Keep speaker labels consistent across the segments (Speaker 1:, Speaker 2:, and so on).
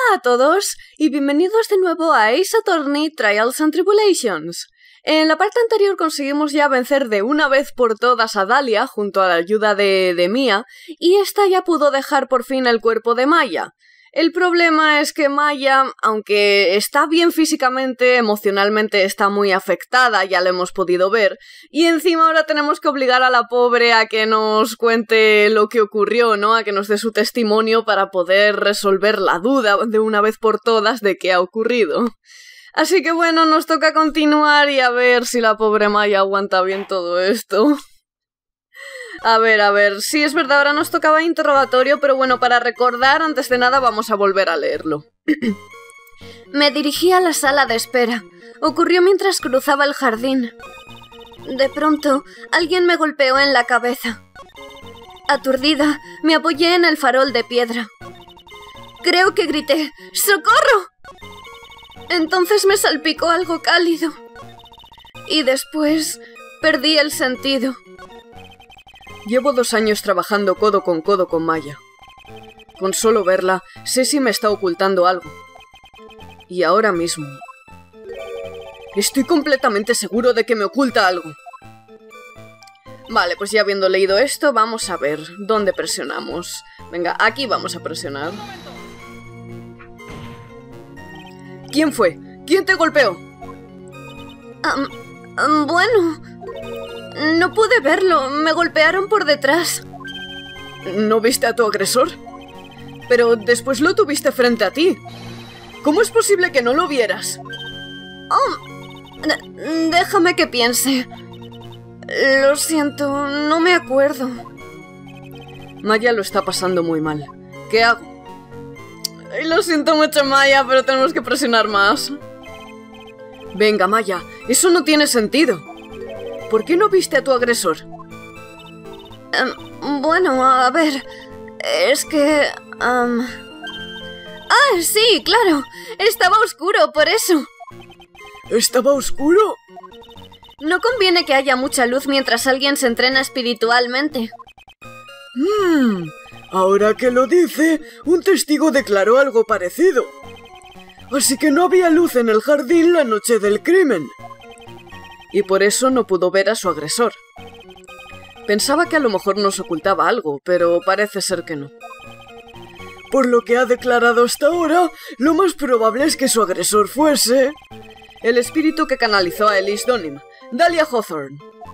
Speaker 1: a todos y bienvenidos de nuevo a Ace Attorney Trials and Tribulations. En la parte anterior conseguimos ya vencer de una vez por todas a Dahlia junto a la ayuda de Mia, y esta ya pudo dejar por fin el cuerpo de Maya. El problema es que Maya, aunque está bien físicamente, emocionalmente está muy afectada, ya lo hemos podido ver, y encima ahora tenemos que obligar a la pobre a que nos cuente lo que ocurrió, ¿no? A que nos dé su testimonio para poder resolver la duda de una vez por todas de qué ha ocurrido. Así que bueno, nos toca continuar y a ver si la pobre Maya aguanta bien todo esto. A ver, sí es verdad, ahora nos tocaba interrogatorio, pero bueno, para recordar, antes de nada vamos a volver a leerlo. Me dirigí a la sala de espera. Ocurrió mientras cruzaba el jardín. De pronto, alguien me golpeó en la cabeza. Aturdida, me apoyé en el farol de piedra. Creo que grité ¡socorro! Entonces me salpicó algo cálido. Y después perdí el sentido. Llevo 2 años trabajando codo con Maya. Con solo verla, sé si me está ocultando algo. Y ahora mismo... estoy completamente seguro de que me oculta algo. Vale, pues ya habiendo leído esto, vamos a ver dónde presionamos. Venga, aquí vamos a presionar. ¿Quién fue? ¿Quién te golpeó? Bueno... no pude verlo, me golpearon por detrás. ¿No viste a tu agresor? Pero después lo tuviste frente a ti. ¿Cómo es posible que no lo vieras? Déjame que piense. Lo siento, no me acuerdo. Maya lo está pasando muy mal. ¿Qué hago? Lo siento mucho, Maya, pero tenemos que presionar más. Venga, Maya, eso no tiene sentido. ¿Por qué no viste a tu agresor? Bueno, a ver... es que... Ah, sí, claro. Estaba oscuro, por eso. ¿Estaba oscuro? No conviene que haya mucha luz mientras alguien se entrena espiritualmente. Ahora que lo dice, un testigo declaró algo parecido. Así que no había luz en el jardín la noche del crimen. Y por eso no pudo ver a su agresor. Pensaba que a lo mejor nos ocultaba algo, pero parece ser que no. Por lo que ha declarado hasta ahora, lo más probable es que su agresor fuese... el espíritu que canalizó a Elise Donim, Dahlia Hawthorne.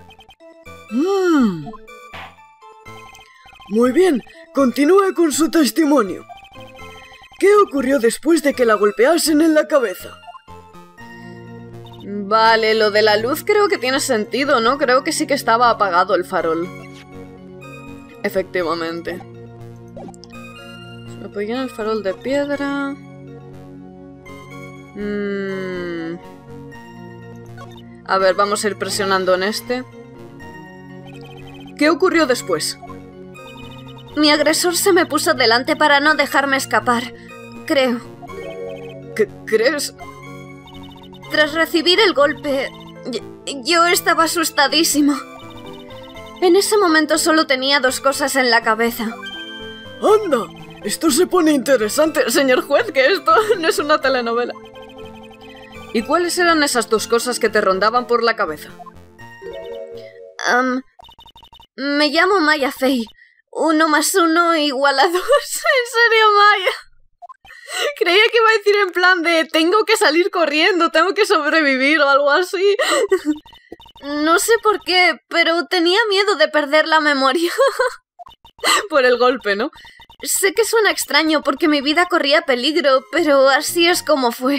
Speaker 1: Muy bien, continúe con su testimonio. ¿Qué ocurrió después de que la golpeasen en la cabeza? Vale, lo de la luz creo que tiene sentido, ¿no? Creo que sí que estaba apagado el farol. Efectivamente. Me apoyé en el farol de piedra. A ver, vamos a ir presionando en este. ¿Qué ocurrió después? Mi agresor se me puso delante para no dejarme escapar, creo. ¿Qué crees? Tras recibir el golpe, yo estaba asustadísimo. En ese momento solo tenía 2 cosas en la cabeza. ¡Anda! Esto se pone interesante, señor juez, que esto no es una telenovela. ¿Y cuáles eran esas 2 cosas que te rondaban por la cabeza? Me llamo Maya Fey. 1 más 1 igual a 2. ¿En serio, Maya? Creía que iba a decir en plan de tengo que salir corriendo, tengo que sobrevivir o algo así. No sé por qué, pero tenía miedo de perder la memoria. Por el golpe, ¿no? Sé que suena extraño porque mi vida corría peligro, pero así es como fue.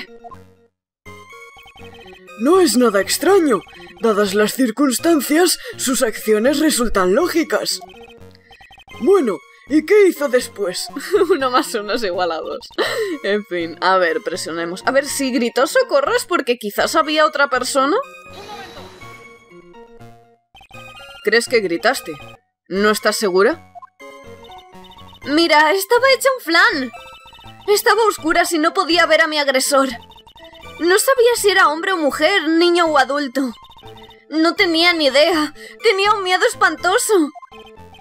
Speaker 1: No es nada extraño. Dadas las circunstancias, sus acciones resultan lógicas. Bueno, ¿y qué hizo después? 1 más 1 es igual a 2. En fin, a ver, presionemos. A ver, si gritó socorro es porque quizás había otra persona. ¿Crees que gritaste? ¿No estás segura? Mira, estaba hecha un flan. Estaba a oscuras y no podía ver a mi agresor. No sabía si era hombre o mujer, niño o adulto. No tenía ni idea. Tenía un miedo espantoso.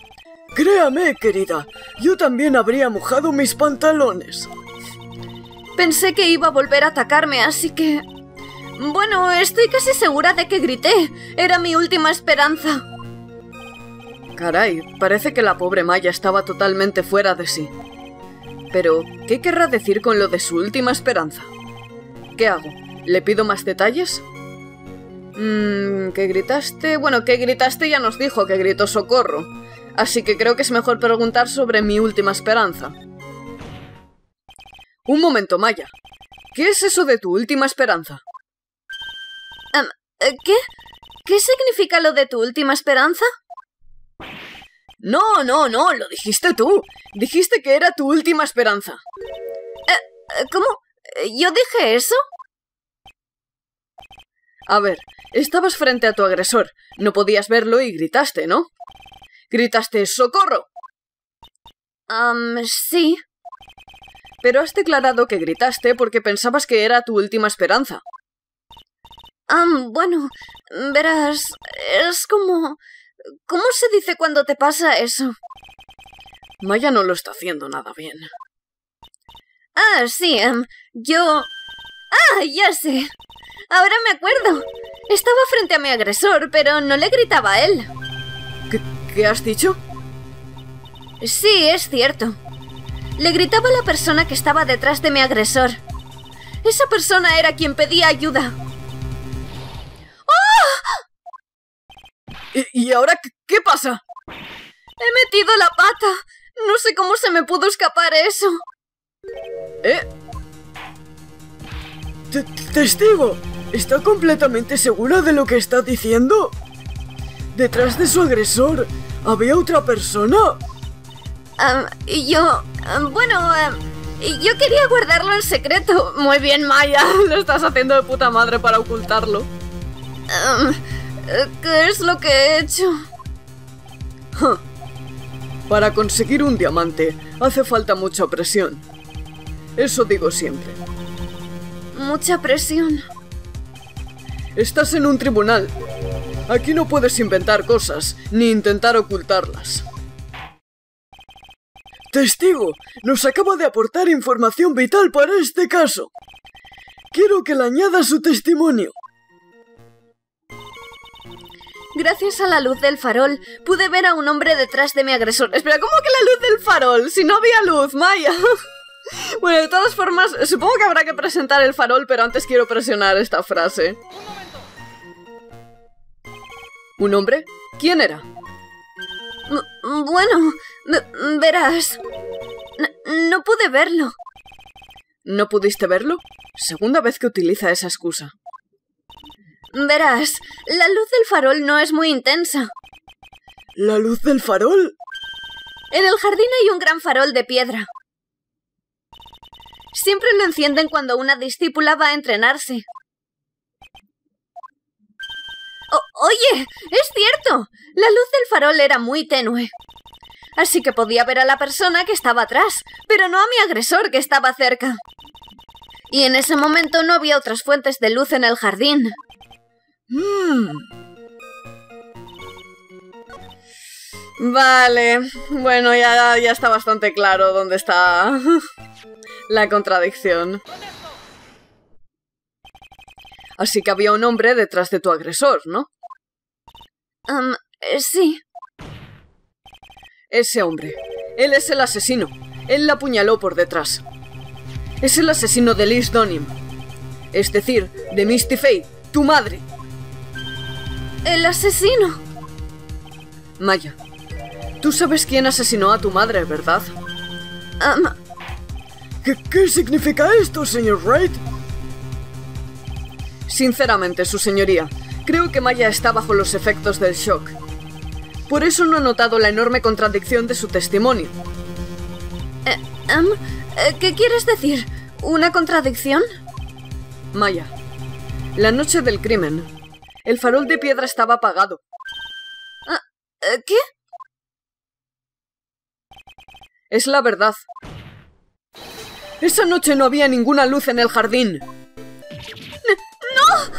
Speaker 1: Créame, querida, yo también habría mojado mis pantalones. Pensé que iba a volver a atacarme, así que... Bueno, estoy casi segura de que grité. Era mi última esperanza. Caray, parece que la pobre Maya estaba totalmente fuera de sí. Pero, ¿qué querrá decir con lo de su última esperanza? ¿Qué hago? ¿Le pido más detalles? ¿Qué gritaste? Bueno, ¿qué gritaste? Ya nos dijo que gritó socorro. Así que creo que es mejor preguntar sobre mi última esperanza. Un momento, Maya. ¿Qué es eso de tu última esperanza? ¿Qué? ¿Qué significa lo de tu última esperanza? No, lo dijiste tú. Dijiste que era tu última esperanza. ¿Cómo? ¿Yo dije eso? A ver, estabas frente a tu agresor. No podías verlo y gritaste, ¿no? Gritaste ¡socorro! Sí. Pero has declarado que gritaste porque pensabas que era tu última esperanza. Bueno, verás, es como... ¿Cómo se dice cuando te pasa eso? Maya no lo está haciendo nada bien. Sí, yo... ya sé. Ahora me acuerdo. Estaba frente a mi agresor, pero no le gritaba a él. ¿Qué has dicho? Sí, es cierto. Le gritaba a la persona que estaba detrás de mi agresor. Esa persona era quien pedía ayuda. ¿Y ahora qué pasa? He metido la pata. No sé cómo se me pudo escapar eso.
Speaker 2: Testigo, ¿está completamente segura de lo que está diciendo? Detrás de su agresor, ¿había otra persona?
Speaker 1: Yo quería guardarlo en secreto. Muy bien, Maya. Lo estás haciendo de puta madre para ocultarlo. ¿Qué es lo que he hecho?
Speaker 2: Para conseguir un diamante hace falta mucha presión. Eso digo siempre.
Speaker 1: ¿Mucha presión?
Speaker 2: Estás en un tribunal. Aquí no puedes inventar cosas, ni intentar ocultarlas. Testigo, nos acaba de aportar información vital para este caso. Quiero que le añada su testimonio.
Speaker 1: Gracias a la luz del farol, pude ver a un hombre detrás de mi agresor. Espera, ¿cómo que la luz del farol? Si no había luz, Maya. Bueno, de todas formas, supongo que habrá que presentar el farol, pero antes quiero presionar esta frase.
Speaker 2: ¿Un hombre? ¿Quién era?
Speaker 1: Bueno, verás... No pude verlo.
Speaker 2: ¿No pudiste verlo? Segunda vez que utiliza esa excusa.
Speaker 1: Verás, la luz del farol no es muy intensa.
Speaker 2: ¿La luz del farol?
Speaker 1: En el jardín hay un gran farol de piedra. Siempre lo encienden cuando una discípula va a entrenarse. ¡Oye! ¡Es cierto! La luz del farol era muy tenue. Así que podía ver a la persona que estaba atrás, pero no a mi agresor que estaba cerca. Y en ese momento no había otras fuentes de luz en el jardín. Vale, bueno, ya está bastante claro dónde está la contradicción.
Speaker 2: Así que había un hombre detrás de tu agresor, ¿no?
Speaker 1: Sí.
Speaker 2: Ese hombre. Él es el asesino. Él la apuñaló por detrás. Es el asesino de Liz Donim. Es decir, de Misty Faye, tu madre.
Speaker 1: ¿El asesino?
Speaker 2: Maya, tú sabes quién asesinó a tu madre, ¿verdad? ¿Qué significa esto, señor Wright? Sinceramente, su señoría, creo que Maya está bajo los efectos del shock. Por eso no he notado la enorme contradicción de su testimonio.
Speaker 1: ¿Qué quieres decir? ¿Una contradicción?
Speaker 2: Maya, la noche del crimen, el farol de piedra estaba apagado.
Speaker 1: ¿Qué?
Speaker 2: Es la verdad. Esa noche no había ninguna luz en el jardín.
Speaker 1: ¡No!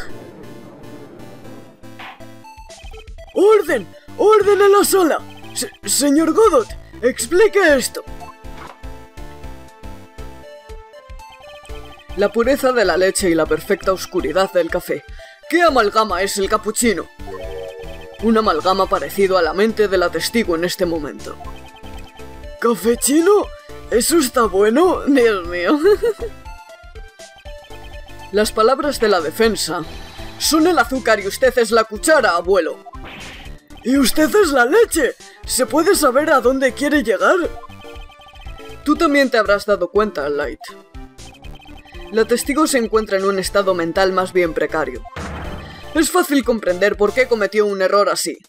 Speaker 2: ¡Orden! ¡Orden en la sala! Señor Godot, explique esto. La pureza de la leche y la perfecta oscuridad del café. ¿Qué amalgama es el capuchino? Un amalgama parecido a la mente de la testigo en este momento. ¿Café chino? ¿Eso está bueno?
Speaker 1: Dios mío.
Speaker 2: Las palabras de la defensa. Son el azúcar y usted es la cuchara, abuelo. Y usted es la leche. ¿Se puede saber a dónde quiere llegar? Tú también te habrás dado cuenta, Light. La testigo se encuentra en un estado mental más bien precario. Es fácil comprender por qué cometió un error así.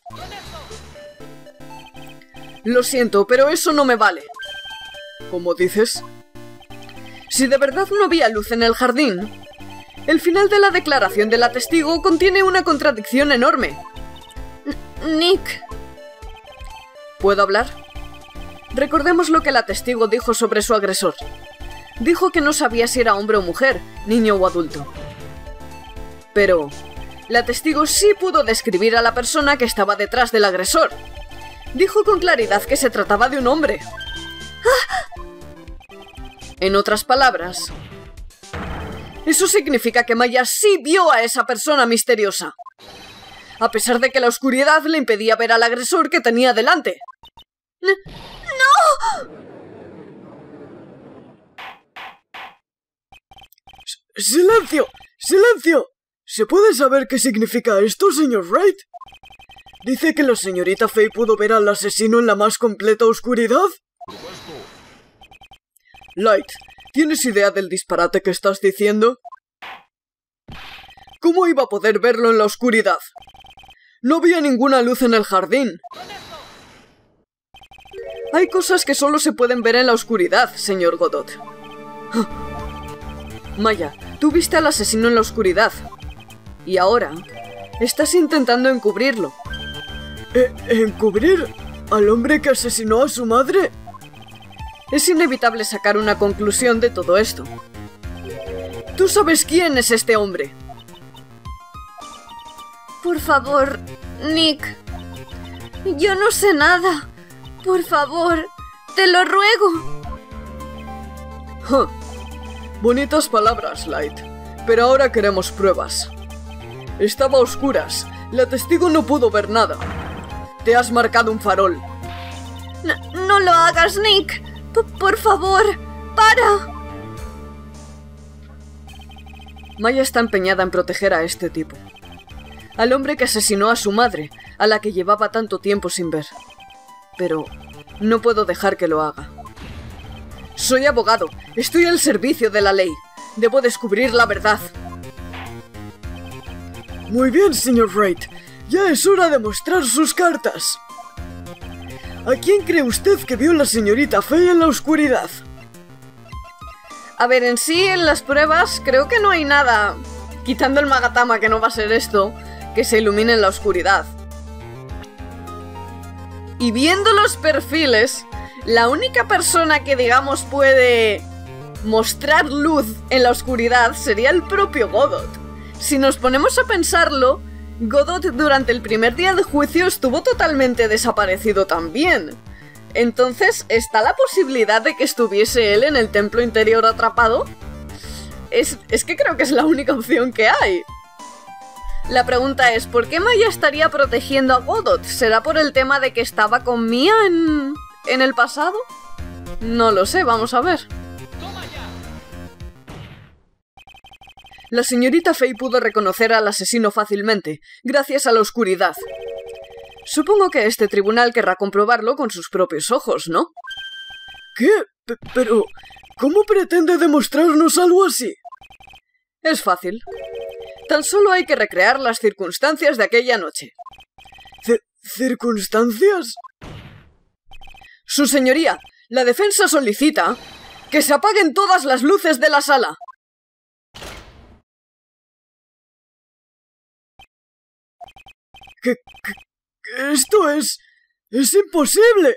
Speaker 2: Lo siento, pero eso no me vale. ¿Cómo dices? Si de verdad no había luz en el jardín, el final de la declaración de la testigo contiene una contradicción enorme.
Speaker 1: Nick.
Speaker 2: ¿Puedo hablar? Recordemos lo que la testigo dijo sobre su agresor. Dijo que no sabía si era hombre o mujer, niño o adulto. Pero la testigo sí pudo describir a la persona que estaba detrás del agresor. Dijo con claridad que se trataba de un hombre. En otras palabras, eso significa que Maya sí vio a esa persona misteriosa, a pesar de que la oscuridad le impedía ver al agresor que tenía delante.
Speaker 1: ¡No!
Speaker 2: ¡Silencio! ¡Silencio! ¿Se puede saber qué significa esto, señor Wright? ¿Dice que la señorita Fey pudo ver al asesino en la más completa oscuridad? Light, ¿tienes idea del disparate que estás diciendo? ¿Cómo iba a poder verlo en la oscuridad? No había ninguna luz en el jardín. Hay cosas que solo se pueden ver en la oscuridad, señor Godot. Maya, tú viste al asesino en la oscuridad. Y ahora estás intentando encubrirlo. ¿Encubrir al hombre que asesinó a su madre? Es inevitable sacar una conclusión de todo esto. ¿Tú sabes quién es este hombre?
Speaker 1: Por favor, Nick. Yo no sé nada. Por favor, te lo ruego.
Speaker 2: Bonitas palabras, Light. Pero ahora queremos pruebas. Estaba a oscuras. La testigo no pudo ver nada. Te has marcado un farol.
Speaker 1: No lo hagas, Nick. Por favor, para.
Speaker 2: Maya está empeñada en proteger a este tipo. Al hombre que asesinó a su madre, a la que llevaba tanto tiempo sin ver. Pero no puedo dejar que lo haga. Soy abogado. Estoy al servicio de la ley. Debo descubrir la verdad. Muy bien, señor Wright. Ya es hora de mostrar sus cartas. ¿A quién cree usted que vio la señorita Fey en la oscuridad?
Speaker 1: A ver, en sí, en las pruebas, creo que no hay nada, quitando el Magatama, que no va a ser esto, que se ilumine en la oscuridad. Y viendo los perfiles, la única persona que, digamos, puede mostrar luz en la oscuridad sería el propio Godot. Si nos ponemos a pensarlo, Godot durante el primer día de juicio estuvo totalmente desaparecido también. Entonces, ¿está la posibilidad de que estuviese él en el templo interior atrapado? Es que creo que es la única opción que hay. La pregunta es, ¿por qué Maya estaría protegiendo a Godot? ¿Será por el tema de que estaba con Mia en el pasado? No lo sé, vamos a ver. La señorita Fey pudo reconocer al asesino fácilmente, gracias a la oscuridad. Supongo que este tribunal querrá comprobarlo con sus propios ojos, ¿no? ¿Qué? Pero, ¿cómo pretende demostrarnos algo así? Es fácil. Tan solo hay que recrear las circunstancias de aquella noche. ¿Circunstancias? Su señoría, la defensa solicita que se apaguen todas las luces de la sala. ¿Qué? Esto es imposible.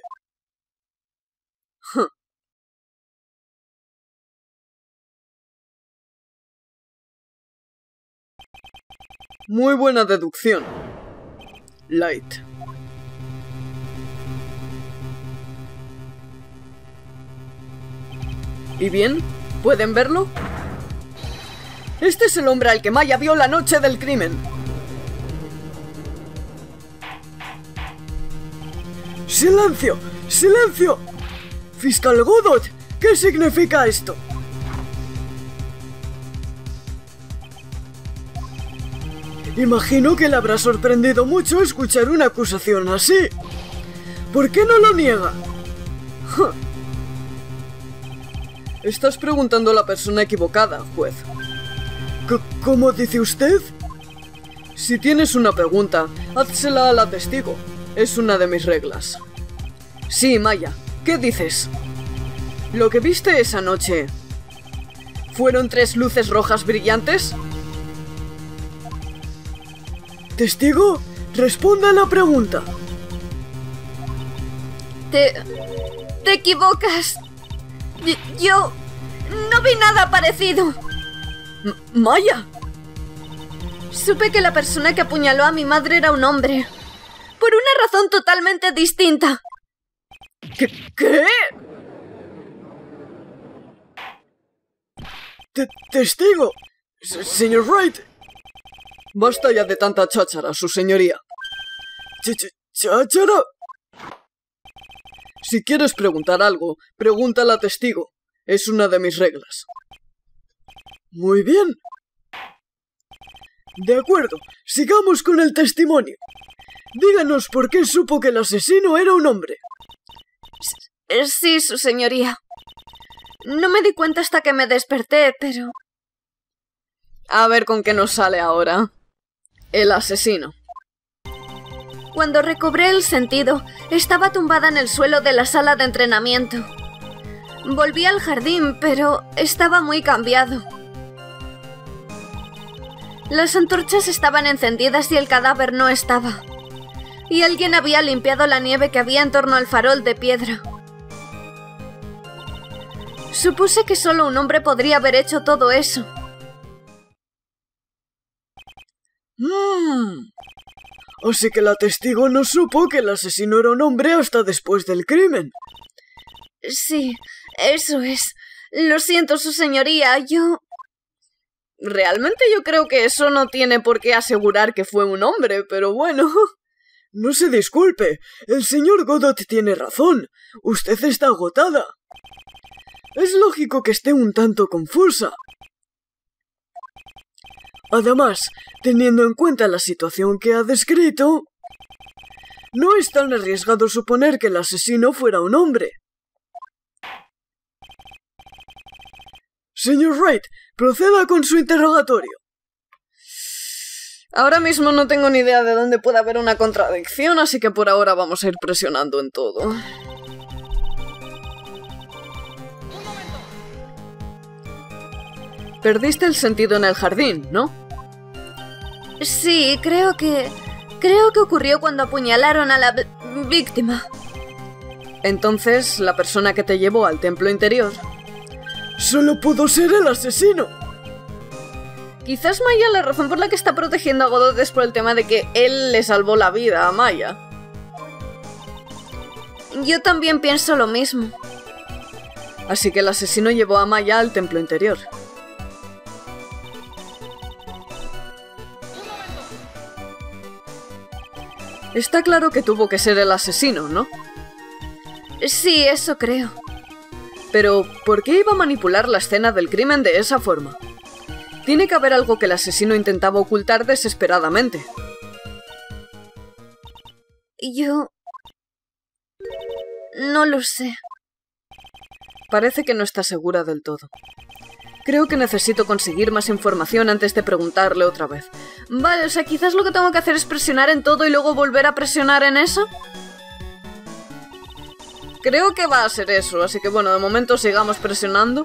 Speaker 1: Muy buena deducción, Light. ¿Y bien? ¿Pueden verlo?
Speaker 2: Este es el hombre al que Maya vio la noche del crimen. ¡Silencio! ¡Silencio! Fiscal Godot, ¿qué significa esto? Imagino que le habrá sorprendido mucho escuchar una acusación así. ¿Por qué no lo niega? Estás preguntando a la persona equivocada, juez. ¿Cómo dice usted? Si tienes una pregunta, házsela a la testigo. Es una de mis reglas. Sí, Maya, ¿qué dices? Lo que viste esa noche... ¿fueron 3 luces rojas brillantes? Testigo, responda a la pregunta.
Speaker 1: Te equivocas. Yo no vi nada parecido.
Speaker 2: ¡Maya!
Speaker 1: Supe que la persona que apuñaló a mi madre era un hombre. Por una razón totalmente distinta.
Speaker 2: ¿Qué? Testigo. Señor Wright. Basta ya de tanta cháchara, su señoría. ¿Cháchara? Si quieres preguntar algo, pregúntala a testigo. Es una de mis reglas. Muy bien. De acuerdo, sigamos con el testimonio. Díganos por qué supo que el asesino era un hombre.
Speaker 1: Sí, su señoría. No me di cuenta hasta que me desperté, pero... A ver con qué nos sale ahora. El asesino. Cuando recobré el sentido, estaba tumbada en el suelo de la sala de entrenamiento. Volví al jardín, pero estaba muy cambiado. Las antorchas estaban encendidas y el cadáver no estaba. Y alguien había limpiado la nieve que había en torno al farol de piedra. Supuse que solo un hombre podría haber hecho todo eso.
Speaker 2: Así que la testigo no supo que el asesino era un hombre hasta después del crimen.
Speaker 1: Sí, eso es. Lo siento, su señoría, Realmente yo creo que eso no tiene por qué asegurar que fue un hombre, pero bueno.
Speaker 2: No se disculpe, el señor Godot tiene razón. Usted está agotada. Es lógico que esté un tanto confusa. Además, teniendo en cuenta la situación que ha descrito, no es tan arriesgado suponer que el asesino fuera un hombre. Señor Wright, proceda con su interrogatorio.
Speaker 1: Ahora mismo no tengo ni idea de dónde puede haber una contradicción, así que por ahora vamos a ir presionando en todo. Perdiste el sentido en el jardín, ¿no? Sí, creo que ocurrió cuando apuñalaron a la víctima. Entonces, la persona que te llevó al templo interior...
Speaker 2: ¡Solo pudo ser el asesino!
Speaker 1: Quizás Maya la razón por la que está protegiendo a Godot es por el tema de que él le salvó la vida a Maya. Yo también pienso lo mismo. Así que el asesino llevó a Maya al templo interior. Está claro que tuvo que ser el asesino, ¿no? Sí, eso creo. Pero, ¿por qué iba a manipular la escena del crimen de esa forma? Tiene que haber algo que el asesino intentaba ocultar desesperadamente. Yo... no lo sé. Parece que no está segura del todo. Creo que necesito conseguir más información antes de preguntarle otra vez. Vale, o sea, quizás lo que tengo que hacer es presionar en todo y luego volver a presionar en eso. Creo que va a ser eso, así que bueno, de momento sigamos presionando.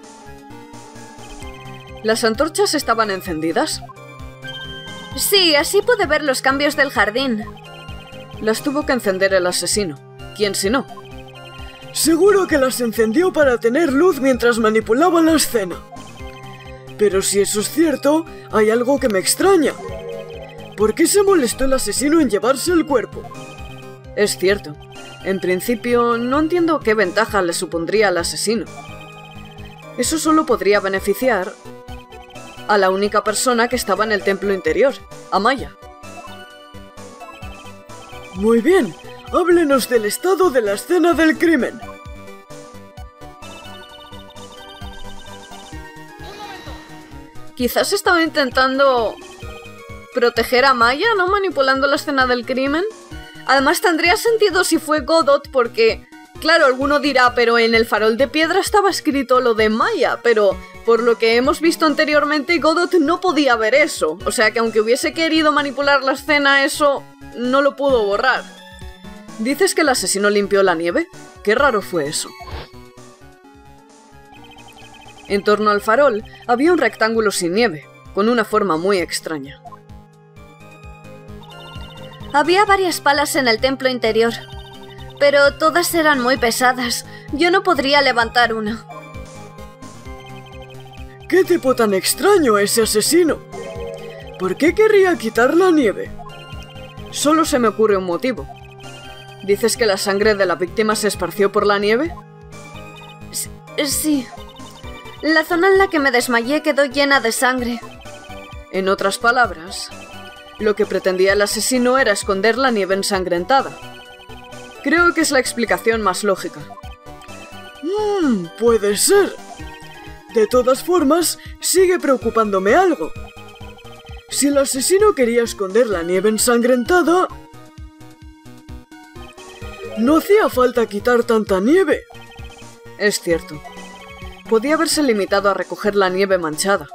Speaker 1: ¿Las antorchas estaban encendidas? Sí, así pude ver los cambios del jardín. Las tuvo que encender el asesino. ¿Quién si no?
Speaker 2: Seguro que las encendió para tener luz mientras manipulaba la escena. Pero si eso es cierto, hay algo que me extraña. ¿Por qué se molestó el asesino en llevarse el cuerpo?
Speaker 1: Es cierto. En principio, no entiendo qué ventaja le supondría al asesino. Eso solo podría beneficiar a la única persona que estaba en el templo interior, a Maya.
Speaker 2: Muy bien, háblenos del estado de la escena del crimen.
Speaker 1: Quizás estaba intentando proteger a Maya, ¿no? Manipulando la escena del crimen. Además tendría sentido si fue Godot porque, claro, alguno dirá, pero en el farol de piedra estaba escrito lo de Maya, pero por lo que hemos visto anteriormente, Godot no podía ver eso. O sea que aunque hubiese querido manipular la escena, eso no lo pudo borrar. ¿Dices que el asesino limpió la nieve? Qué raro fue eso. En torno al farol había un rectángulo sin nieve, con una forma muy extraña.
Speaker 3: Había varias palas en el templo interior, pero todas eran muy pesadas. Yo no podría levantar una.
Speaker 2: ¿Qué tipo tan extraño ese asesino? ¿Por qué querría quitar la nieve?
Speaker 1: Solo se me ocurre un motivo. ¿Dices que la sangre de la víctima se esparció por la nieve?
Speaker 3: Sí. La zona en la que me desmayé quedó llena de sangre.
Speaker 1: En otras palabras, lo que pretendía el asesino era esconder la nieve ensangrentada. Creo que es la explicación más lógica.
Speaker 2: Puede ser. De todas formas, sigue preocupándome algo. Si el asesino quería esconder la nieve ensangrentada, no hacía falta quitar tanta nieve.
Speaker 1: Es cierto. Podía haberse limitado a recoger la nieve manchada.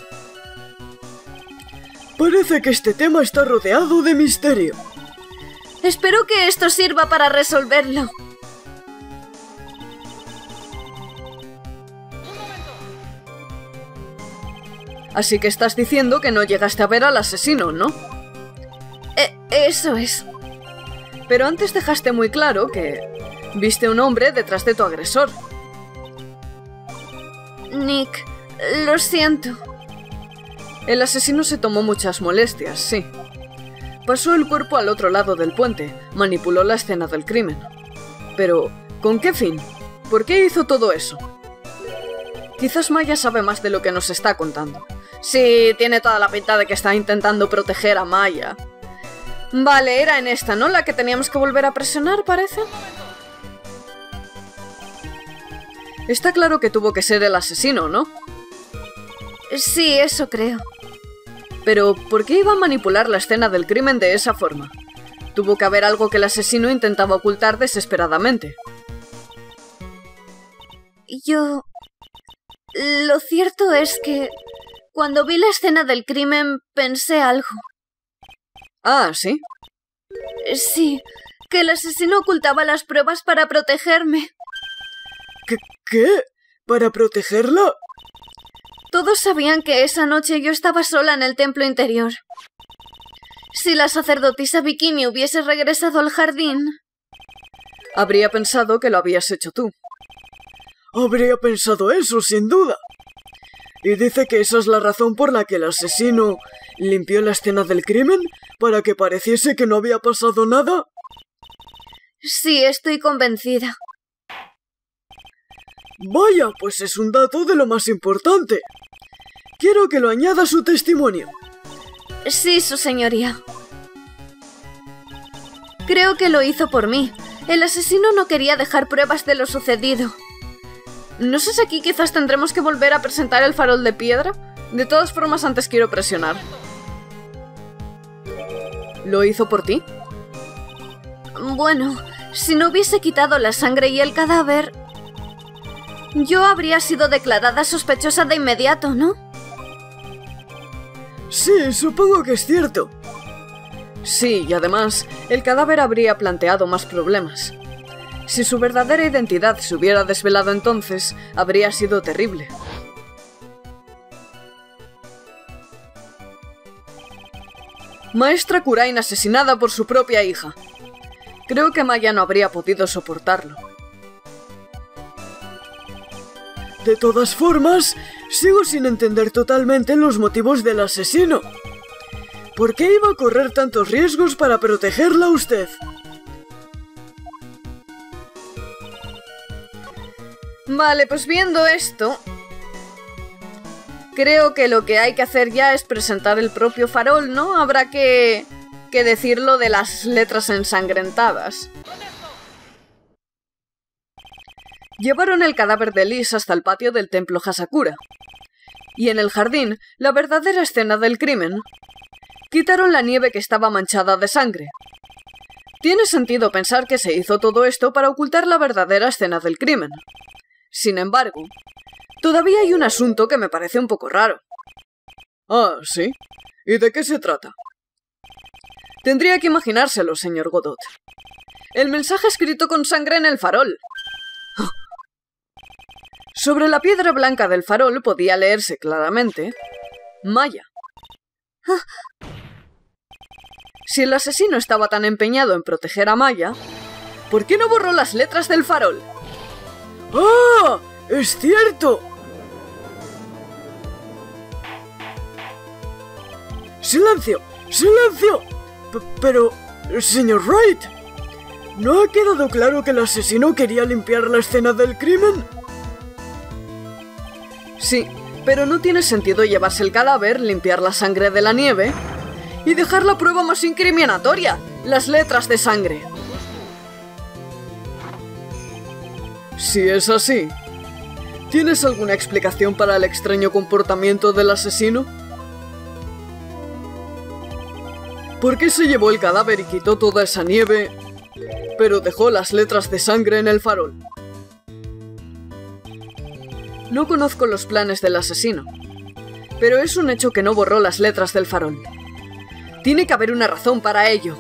Speaker 2: Parece que este tema está rodeado de misterio.
Speaker 3: Espero que esto sirva para resolverlo.
Speaker 1: Así que estás diciendo que no llegaste a ver al asesino, ¿no?
Speaker 3: Eso es.
Speaker 1: Pero antes dejaste muy claro que viste un hombre detrás de tu agresor.
Speaker 3: Nick, lo siento.
Speaker 1: El asesino se tomó muchas molestias, sí. Pasó el cuerpo al otro lado del puente, manipuló la escena del crimen. Pero, ¿con qué fin? ¿Por qué hizo todo eso? Quizás Maya sabe más de lo que nos está contando. Sí, tiene toda la pinta de que está intentando proteger a Maya. Vale, era en esta, ¿no? La que teníamos que volver a presionar, parece. Está claro que tuvo que ser el asesino, ¿no?
Speaker 3: Sí, eso creo.
Speaker 1: Pero, ¿por qué iba a manipular la escena del crimen de esa forma? Tuvo que haber algo que el asesino intentaba ocultar desesperadamente.
Speaker 3: Lo cierto es que cuando vi la escena del crimen pensé algo.
Speaker 1: Ah, ¿sí?
Speaker 3: Sí, que el asesino ocultaba las pruebas para protegerme.
Speaker 2: ¿Qué? ¿Para protegerla?
Speaker 3: Todos sabían que esa noche yo estaba sola en el templo interior. Si la sacerdotisa Bikini hubiese regresado al jardín...
Speaker 1: Habría pensado que lo habías hecho tú.
Speaker 2: Habría pensado eso, sin duda. ¿Y dice que esa es la razón por la que el asesino limpió la escena del crimen? ¿Para que pareciese que no había pasado nada?
Speaker 3: Sí, estoy convencida.
Speaker 2: Vaya, pues es un dato de lo más importante. Quiero que lo añada a su testimonio.
Speaker 3: Sí, su señoría. Creo que lo hizo por mí. El asesino no quería dejar pruebas de lo sucedido.
Speaker 1: No sé si aquí quizás tendremos que volver a presentar el farol de piedra. De todas formas, antes quiero presionar. ¿Lo hizo por ti?
Speaker 3: Bueno, si no hubiese quitado la sangre y el cadáver... yo habría sido declarada sospechosa de inmediato, ¿no?
Speaker 2: Sí, supongo que es cierto.
Speaker 1: Sí, y además, el cadáver habría planteado más problemas. Si su verdadera identidad se hubiera desvelado entonces, habría sido terrible. Maestra Kurain asesinada por su propia hija. Creo que Maya no habría podido soportarlo.
Speaker 2: De todas formas, sigo sin entender totalmente los motivos del asesino. ¿Por qué iba a correr tantos riesgos para protegerla a usted?
Speaker 1: Vale, pues viendo esto... Creo que lo que hay que hacer ya es presentar el propio farol, ¿no? Habrá que decirlo de las letras ensangrentadas. Llevaron el cadáver de Liz hasta el patio del templo Hasakura. Y en el jardín, la verdadera escena del crimen. Quitaron la nieve que estaba manchada de sangre. Tiene sentido pensar que se hizo todo esto para ocultar la verdadera escena del crimen. Sin embargo, todavía hay un asunto que me parece un poco raro.
Speaker 2: Ah, ¿sí? ¿Y de qué se trata?
Speaker 1: Tendría que imaginárselo, señor Godot. El mensaje escrito con sangre en el farol. Sobre la piedra blanca del farol podía leerse claramente Maya. Si el asesino estaba tan empeñado en proteger a Maya, ¿por qué no borró las letras del farol?
Speaker 2: ¡Ah! ¡Es cierto! ¡Silencio! ¡Silencio! Pero, señor Wright, ¿no ha quedado claro que el asesino quería limpiar la escena del crimen?
Speaker 1: Sí, pero no tiene sentido llevarse el cadáver, limpiar la sangre de la nieve y dejar la prueba más incriminatoria, las letras de sangre.
Speaker 2: Si es así, ¿tienes alguna explicación para el extraño comportamiento del asesino? ¿Por qué se llevó el cadáver y quitó toda esa nieve, pero dejó las letras de sangre en el farol?
Speaker 1: No conozco los planes del asesino, pero es un hecho que no borró las letras del farol. Tiene que haber una razón para ello.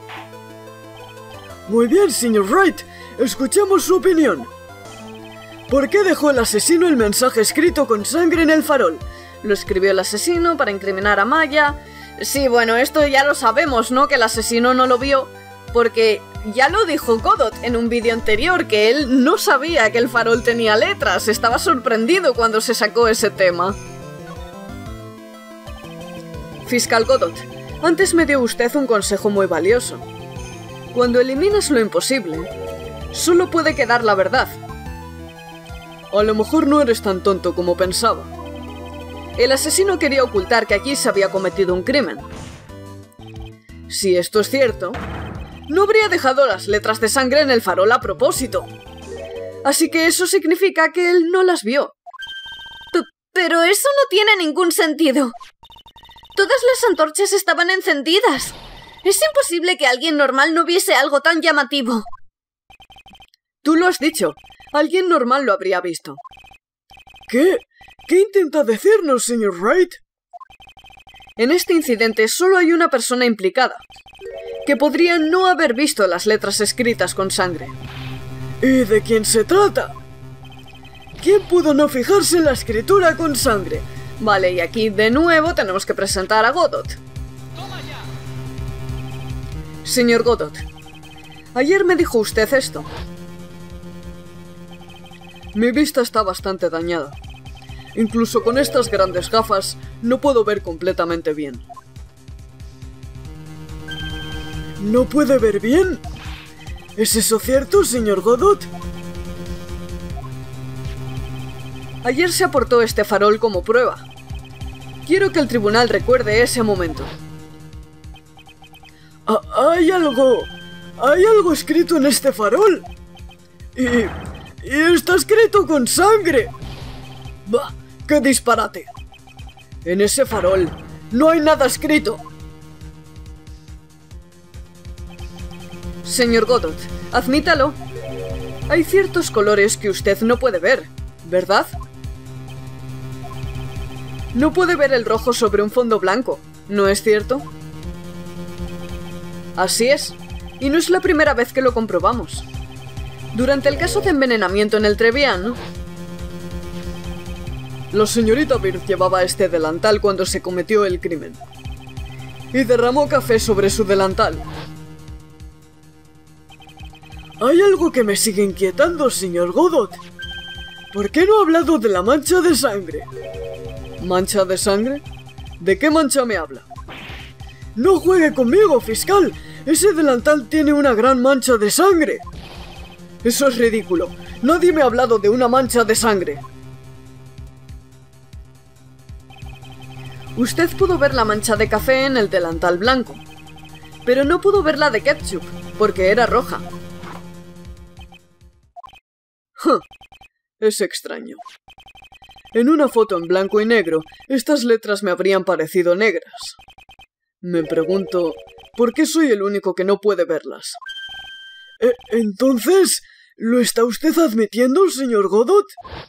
Speaker 2: Muy bien, señor Wright. Escuchemos su opinión. ¿Por qué dejó el asesino el mensaje escrito con sangre en el farol?
Speaker 1: Lo escribió el asesino para incriminar a Maya. Sí, bueno, esto ya lo sabemos, ¿no? Que el asesino no lo vio, porque ya lo dijo Godot en un vídeo anterior, que él no sabía que el farol tenía letras. Estaba sorprendido cuando se sacó ese tema. Fiscal Godot, antes me dio usted un consejo muy valioso. Cuando eliminas lo imposible, solo puede quedar la verdad.
Speaker 2: A lo mejor no eres tan tonto como pensaba.
Speaker 1: El asesino quería ocultar que aquí se había cometido un crimen. Si esto es cierto, no habría dejado las letras de sangre en el farol a propósito. Así que eso significa que él no las vio.
Speaker 3: Pero eso no tiene ningún sentido. Todas las antorchas estaban encendidas. Es imposible que alguien normal no viese algo tan llamativo.
Speaker 1: Tú lo has dicho. Alguien normal lo habría visto.
Speaker 2: ¿Qué? ¿Qué intenta decirnos, señor Wright?
Speaker 1: En este incidente solo hay una persona implicada, que podría no haber visto las letras escritas con sangre.
Speaker 2: ¿Y de quién se trata? ¿Quién pudo no fijarse en la escritura con sangre?
Speaker 1: Vale, y aquí de nuevo tenemos que presentar a Godot. Señor Godot, ayer me dijo usted esto.
Speaker 2: Mi vista está bastante dañada. Incluso con estas grandes gafas no puedo ver completamente bien. ¿No puede ver bien? ¿Es eso cierto, señor Godot?
Speaker 1: Ayer se aportó este farol como prueba. Quiero que el tribunal recuerde ese momento.
Speaker 2: Hay algo escrito en este farol. Y está escrito con sangre. ¡Bah! ¡Qué disparate! En ese farol no hay nada escrito.
Speaker 1: Señor Godot, admítalo. Hay ciertos colores que usted no puede ver, ¿verdad? No puede ver el rojo sobre un fondo blanco, ¿no es cierto? Así es, y no es la primera vez que lo comprobamos. Durante el caso de envenenamiento en el Trevian,
Speaker 2: la señorita Bird llevaba este delantal cuando se cometió el crimen. Y derramó café sobre su delantal. Hay algo que me sigue inquietando, señor Godot. ¿Por qué no ha hablado de la mancha de sangre? ¿Mancha de sangre? ¿De qué mancha me habla? ¡No juegue conmigo, fiscal! ¡Ese delantal tiene una gran mancha de sangre! ¡Eso es ridículo! ¡Nadie me ha hablado de una mancha de sangre!
Speaker 1: Usted pudo ver la mancha de café en el delantal blanco, pero no pudo ver la de ketchup, porque era roja.
Speaker 2: Es extraño. En una foto en blanco y negro, estas letras me habrían parecido negras. Me pregunto, ¿por qué soy el único que no puede verlas? Entonces, ¿lo está usted admitiendo, señor Godot?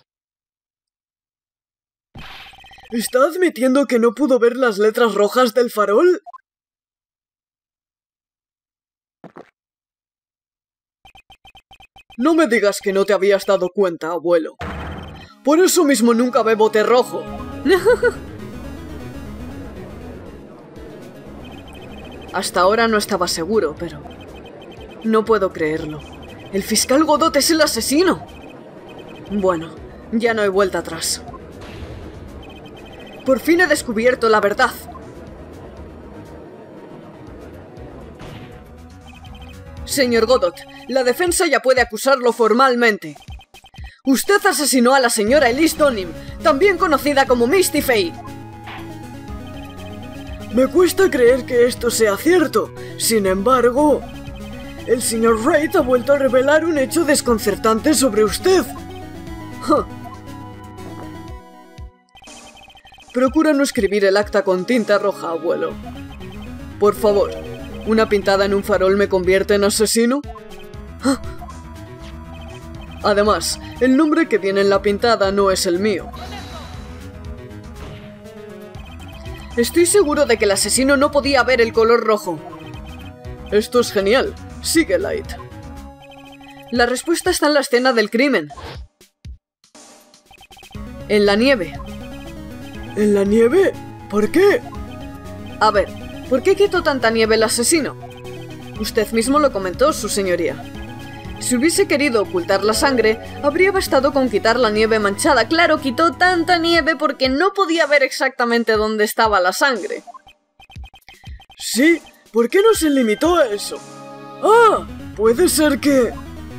Speaker 2: ¿Está admitiendo que no pudo ver las letras rojas del farol? No me digas que no te habías dado cuenta, abuelo. Por eso mismo nunca bebo té rojo.
Speaker 1: Hasta ahora no estaba seguro, pero... no puedo creerlo. El fiscal Godot es el asesino. Bueno, ya no hay vuelta atrás. Por fin he descubierto la verdad. Señor Godot, la defensa ya puede acusarlo formalmente. Usted asesinó a la señora Elise Donim, también conocida como Misty Fey.
Speaker 2: Me cuesta creer que esto sea cierto. Sin embargo, el señor Wright ha vuelto a revelar un hecho desconcertante sobre usted.
Speaker 1: Procura no escribir el acta con tinta roja, abuelo. Por favor, ¿una pintada en un farol me convierte en asesino? Además, el nombre que viene en la pintada no es el mío. Estoy seguro de que el asesino no podía ver el color rojo.
Speaker 2: Esto es genial. Sigue, Light.
Speaker 1: La respuesta está en la escena del crimen. En la nieve.
Speaker 2: ¿En la nieve? ¿Por qué?
Speaker 1: A ver, ¿por qué quitó tanta nieve el asesino? Usted mismo lo comentó, su señoría. Si hubiese querido ocultar la sangre, habría bastado con quitar la nieve manchada. Claro, quitó tanta nieve porque no podía ver exactamente dónde estaba la sangre.
Speaker 2: Sí, ¿por qué no se limitó a eso? ¡Ah! Puede ser que...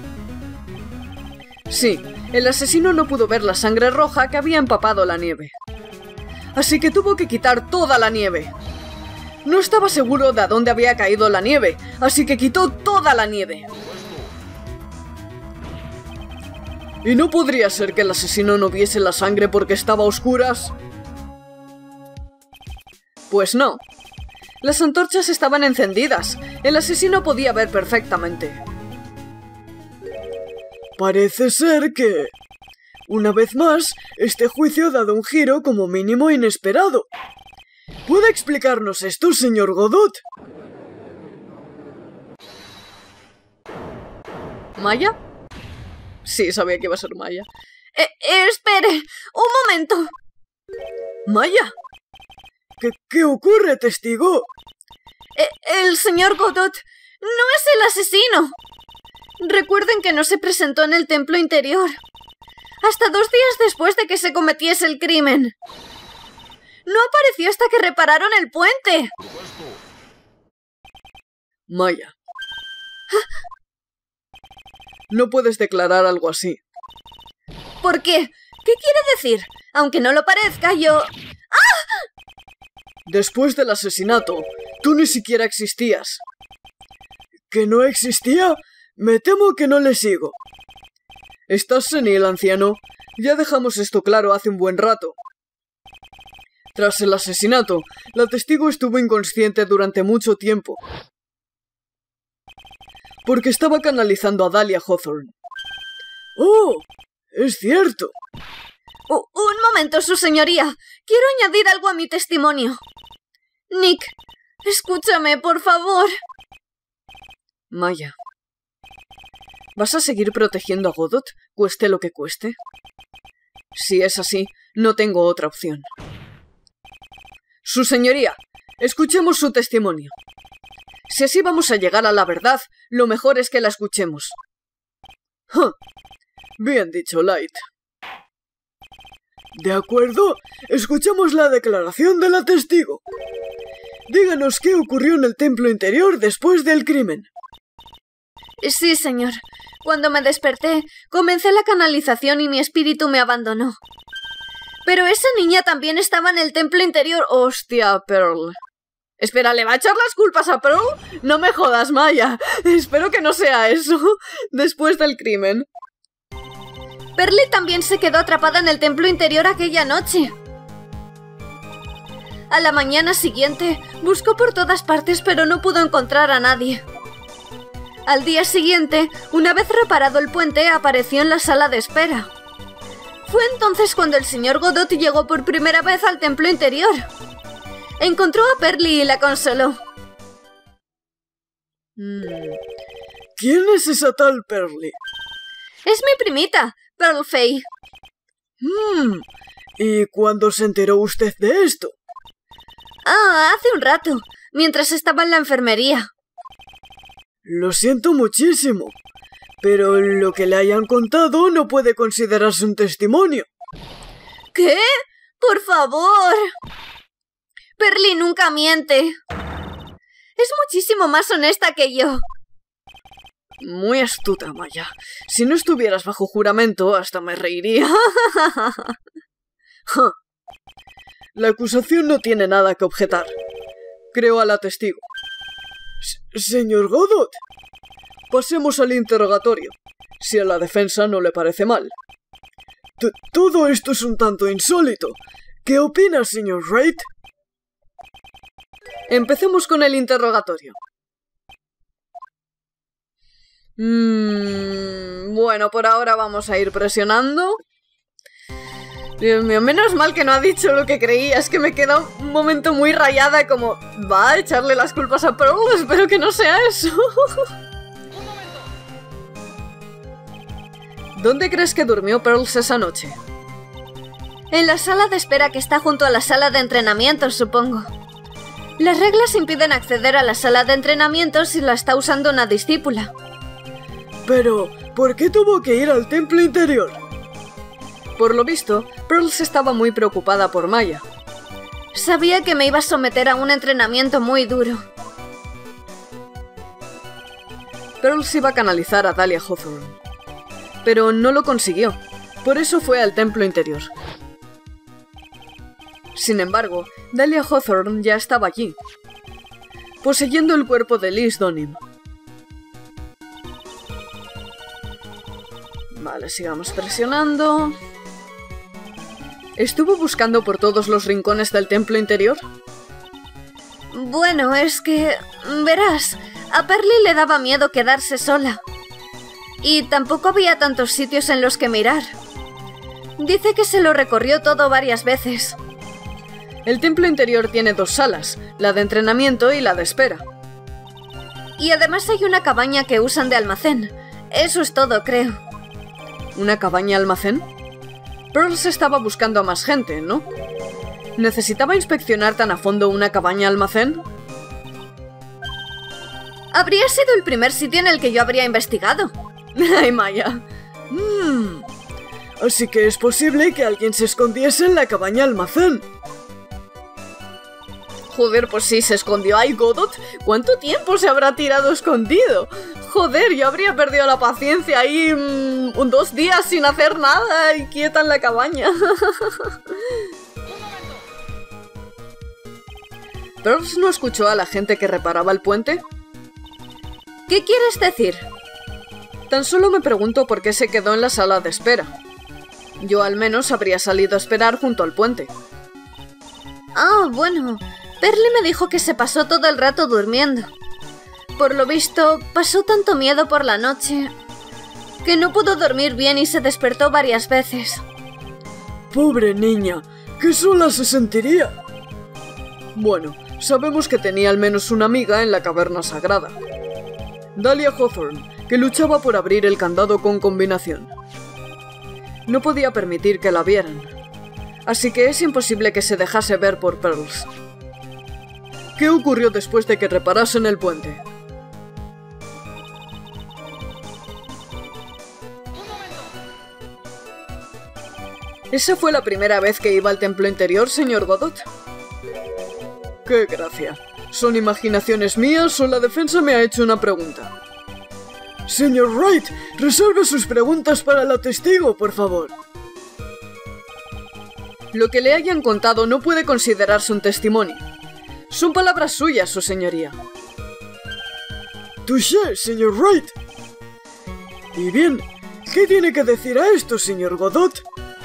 Speaker 1: Sí, el asesino no pudo ver la sangre roja que había empapado la nieve. Así que tuvo que quitar toda la nieve. No estaba seguro de a dónde había caído la nieve, así que quitó toda la nieve.
Speaker 2: ¿Y no podría ser que el asesino no viese la sangre porque estaba a oscuras?
Speaker 1: Pues no. Las antorchas estaban encendidas. El asesino podía ver perfectamente.
Speaker 2: Parece ser que... una vez más, este juicio ha dado un giro como mínimo inesperado. ¿Puede explicarnos esto, señor Godot?
Speaker 1: ¿Maya? Sí, sabía que iba a ser Maya.
Speaker 3: Espere, un momento.
Speaker 1: ¿Maya?
Speaker 2: ¿Qué ocurre, testigo?
Speaker 3: El señor Godot no es el asesino. Recuerden que no se presentó en el templo interior. Hasta 2 días después de que se cometiese el crimen. No apareció hasta que repararon el puente.
Speaker 2: Maya. No puedes declarar algo así.
Speaker 3: ¿Por qué? ¿Qué quiere decir? Aunque no lo parezca, yo...
Speaker 2: Después del asesinato, tú ni siquiera existías. ¿Que no existía? Me temo que no le sigo. Estás senil, anciano. Ya dejamos esto claro hace un buen rato. Tras el asesinato, la testigo estuvo inconsciente durante mucho tiempo. Porque estaba canalizando a Dahlia Hawthorne. ¡Oh! ¡Es cierto!
Speaker 3: Un momento, su señoría. Quiero añadir algo a mi testimonio. Nick, escúchame, por favor.
Speaker 1: Maya, ¿vas a seguir protegiendo a Godot, cueste lo que cueste? Si es así, no tengo otra opción. Su señoría, escuchemos su testimonio. Si así vamos a llegar a la verdad, lo mejor es que la escuchemos.
Speaker 2: Bien dicho, Light. De acuerdo, escuchemos la declaración de la testigo. Díganos qué ocurrió en el templo interior después del crimen.
Speaker 3: Sí, señor. Cuando me desperté, comencé la canalización y mi espíritu me abandonó. Pero esa niña también estaba en el templo interior.
Speaker 1: Hostia, Pearl. Espera, ¿le va a echar las culpas a Pearl? No me jodas, Maya. Espero que no sea eso. Después del crimen.
Speaker 3: Pearlie también se quedó atrapada en el templo interior aquella noche. A la mañana siguiente, buscó por todas partes pero no pudo encontrar a nadie. Al día siguiente, una vez reparado el puente, apareció en la sala de espera. Fue entonces cuando el señor Godot llegó por primera vez al templo interior. Encontró a Pearlie y la consoló.
Speaker 2: ¿Quién es esa tal Pearlie?
Speaker 3: Es mi primita, Pearl Fey.
Speaker 2: ¿Y cuándo se enteró usted de esto?
Speaker 3: Ah, hace un rato, mientras estaba en la enfermería.
Speaker 2: Lo siento muchísimo, pero lo que le hayan contado no puede considerarse un testimonio.
Speaker 3: ¿Qué? ¡Por favor! Pearlie nunca miente. Es muchísimo más honesta que yo.
Speaker 1: Muy astuta, Maya. Si no estuvieras bajo juramento, hasta me reiría.
Speaker 2: La acusación no tiene nada que objetar. Creo a la testigo. Señor Godot, pasemos al interrogatorio, si a la defensa no le parece mal. Todo esto es un tanto insólito. ¿Qué opina, señor Wright?
Speaker 1: Empecemos con el interrogatorio. Bueno, por ahora vamos a ir presionando. Dios mío, menos mal que no ha dicho lo que creía. Es que me queda un momento muy rayada, como... ¿Va a echarle las culpas a Pearl? Espero que no sea eso. ¿Dónde crees que durmió Pearl esa noche?
Speaker 3: En la sala de espera que está junto a la sala de entrenamiento, supongo. Las reglas impiden acceder a la sala de entrenamiento si la está usando una discípula.
Speaker 2: Pero, ¿por qué tuvo que ir al templo interior?
Speaker 1: Por lo visto, Pearl estaba muy preocupada por Maya.
Speaker 3: Sabía que me iba a someter a un entrenamiento muy duro.
Speaker 1: Pearl iba a canalizar a Dahlia Hawthorne. Pero no lo consiguió. Por eso fue al templo interior. Sin embargo, Dahlia Hawthorne ya estaba allí, poseyendo el cuerpo de Liz Donim. Vale, sigamos presionando. ¿Estuvo buscando por todos los rincones del templo interior?
Speaker 3: Bueno, es que... verás, a Pearlie le daba miedo quedarse sola. Y tampoco había tantos sitios en los que mirar. Dice que se lo recorrió todo varias veces.
Speaker 1: El templo interior tiene dos salas, la de entrenamiento y la de espera.
Speaker 3: Y además hay una cabaña que usan de almacén. Eso es todo, creo.
Speaker 1: ¿Una cabaña almacén? Pearl estaba buscando a más gente, ¿no? ¿Necesitaba inspeccionar tan a fondo una cabaña almacén?
Speaker 3: Habría sido el primer sitio en el que yo habría investigado.
Speaker 1: ¡Ay, Maya!
Speaker 2: Así que es posible que alguien se escondiese en la cabaña almacén.
Speaker 1: Joder, pues sí, se escondió. ¡Ay, Godot! ¿Cuánto tiempo se habrá tirado escondido? Joder, yo habría perdido la paciencia ahí 2 días sin hacer nada y quieta en la cabaña. ¿Pearl no escuchó a la gente que reparaba el puente?
Speaker 3: ¿Qué quieres decir?
Speaker 1: Tan solo me pregunto por qué se quedó en la sala de espera. Yo al menos habría salido a esperar junto al puente.
Speaker 3: Ah, bueno... Pearlie me dijo que se pasó todo el rato durmiendo. Por lo visto, pasó tanto miedo por la noche que no pudo dormir bien y se despertó varias veces.
Speaker 2: Pobre niña, ¿qué sola se sentiría?
Speaker 1: Bueno, sabemos que tenía al menos una amiga en la caverna sagrada. Dahlia Hawthorne, que luchaba por abrir el candado con combinación. No podía permitir que la vieran, así que es imposible que se dejase ver por Pearl. ¿Qué ocurrió después de que reparasen el puente? ¿Esa fue la primera vez que iba al templo interior, señor Godot? ¡Qué gracia! ¿Son imaginaciones mías o la defensa me ha hecho una pregunta?
Speaker 2: Señor Wright, resuelve sus preguntas para la testigo, por favor.
Speaker 1: Lo que le hayan contado no puede considerarse un testimonio. Son palabras suyas, su señoría.
Speaker 2: Touché, señor Wright. Y bien, ¿qué tiene que decir a esto, señor Godot?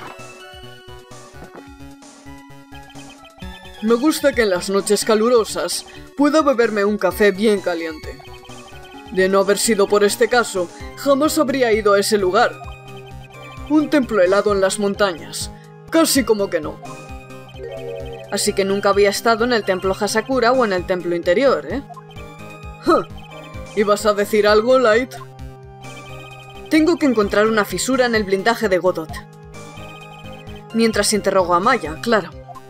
Speaker 1: Me gusta que en las noches calurosas pueda beberme un café bien caliente. De no haber sido por este caso, jamás habría ido a ese lugar. Un templo helado en las montañas. Casi como que no. Así que nunca había estado en el templo Hasakura o en el templo interior, ¿eh? ¿Ibas a decir algo, Light? Tengo que encontrar una fisura en el blindaje de Godot. Mientras interrogo a Maya, claro.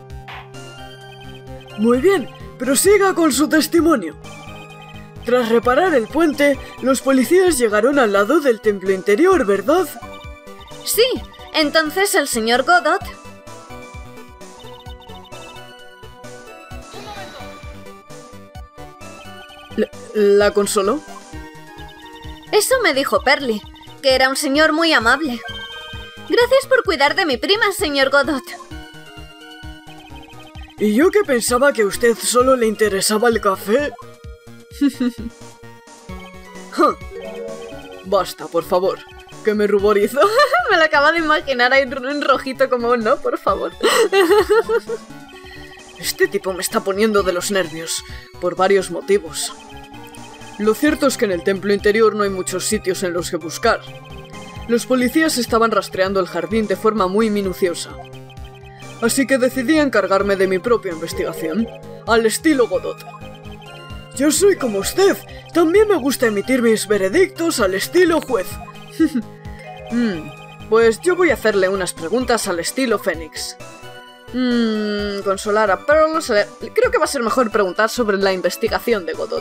Speaker 2: Muy bien, prosiga con su testimonio. Tras reparar el puente, los policías llegaron al lado del templo interior, ¿verdad?
Speaker 3: Sí, entonces el señor Godot...
Speaker 1: ¿La consoló?
Speaker 3: Eso me dijo Perly, que era un señor muy amable. Gracias por cuidar de mi prima, señor Godot.
Speaker 2: ¿Y yo que pensaba que a usted solo le interesaba el café?
Speaker 1: Basta, por favor, que me ruborizo. Me lo acabo de imaginar ahí en rojito como, no, por favor. Este tipo me está poniendo de los nervios, por varios motivos. Lo cierto es que en el templo interior no hay muchos sitios en los que buscar. Los policías estaban rastreando el jardín de forma muy minuciosa. Así que decidí encargarme de mi propia investigación, al estilo Godot.
Speaker 2: Yo soy como usted, también me gusta emitir mis veredictos al estilo juez.
Speaker 1: Pues yo voy a hacerle unas preguntas al estilo Fénix. Consolar a Pearl, creo que va a ser mejor preguntar sobre la investigación de Godot.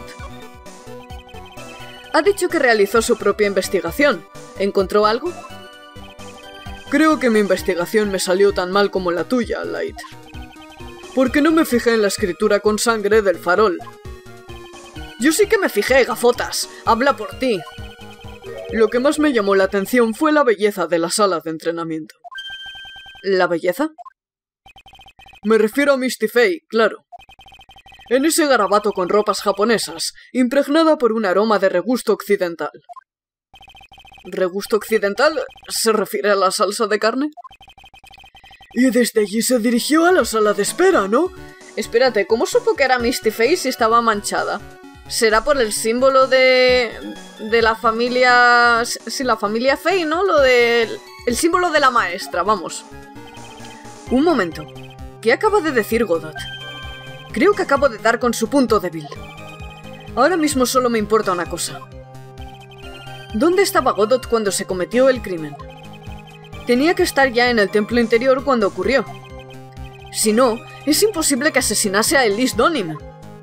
Speaker 1: Ha dicho que realizó su propia investigación. ¿Encontró algo?
Speaker 2: Creo que mi investigación me salió tan mal como la tuya, Light. Porque no me fijé en la escritura con sangre del farol.
Speaker 1: Yo sí que me fijé, gafotas. Habla por ti.
Speaker 2: Lo que más me llamó la atención fue la belleza de la sala de entrenamiento.
Speaker 1: ¿La belleza?
Speaker 2: Me refiero a Misty Faye, claro. En ese garabato con ropas japonesas, impregnada por un aroma de regusto occidental.
Speaker 1: ¿Regusto occidental? ¿Se refiere a la salsa de carne?
Speaker 2: Y desde allí se dirigió a la sala de espera, ¿no?
Speaker 1: Espérate, ¿cómo supo que era Misty Faye si estaba manchada? ¿Será por el símbolo de la familia... Sí, la familia Faye, ¿no? Lo del... El símbolo de la maestra, vamos. Un momento. ¿Qué acaba de decir Godot? Creo que acabo de dar con su punto débil. Ahora mismo solo me importa una cosa. ¿Dónde estaba Godot cuando se cometió el crimen? Tenía que estar ya en el templo interior cuando ocurrió. Si no, es imposible que asesinase a Elise Donim.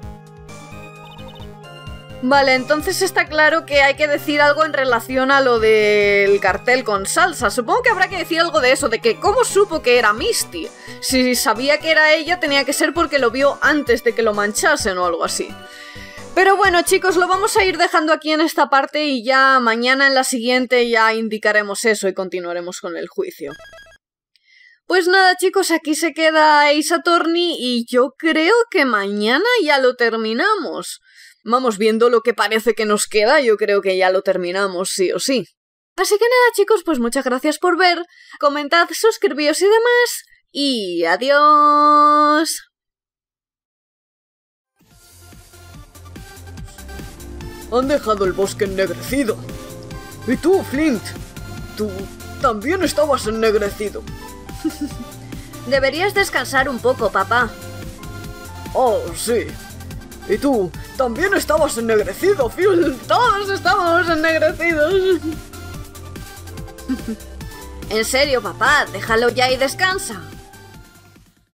Speaker 1: Vale, entonces está claro que hay que decir algo en relación a lo del cartel con salsa. Supongo que habrá que decir algo de eso, de que ¿cómo supo que era Misty? Si sabía que era ella, tenía que ser porque lo vio antes de que lo manchasen o algo así. Pero bueno, chicos, lo vamos a ir dejando aquí en esta parte y ya mañana en la siguiente ya indicaremos eso y continuaremos con el juicio. Pues nada, chicos, aquí se queda Ace Attorney y yo creo que mañana ya lo terminamos. Vamos viendo lo que parece que nos queda, yo creo que ya lo terminamos sí o sí. Así que nada, chicos, pues muchas gracias por ver, comentad, suscribíos y demás, y adiós.
Speaker 2: Han dejado el bosque ennegrecido. ¿Y tú, Flint? Tú también estabas ennegrecido.
Speaker 3: Deberías descansar un poco, papá.
Speaker 2: Oh, sí. Y tú también estabas ennegrecido, Phil.
Speaker 1: Todos estábamos ennegrecidos.
Speaker 3: En serio, papá, déjalo ya y descansa.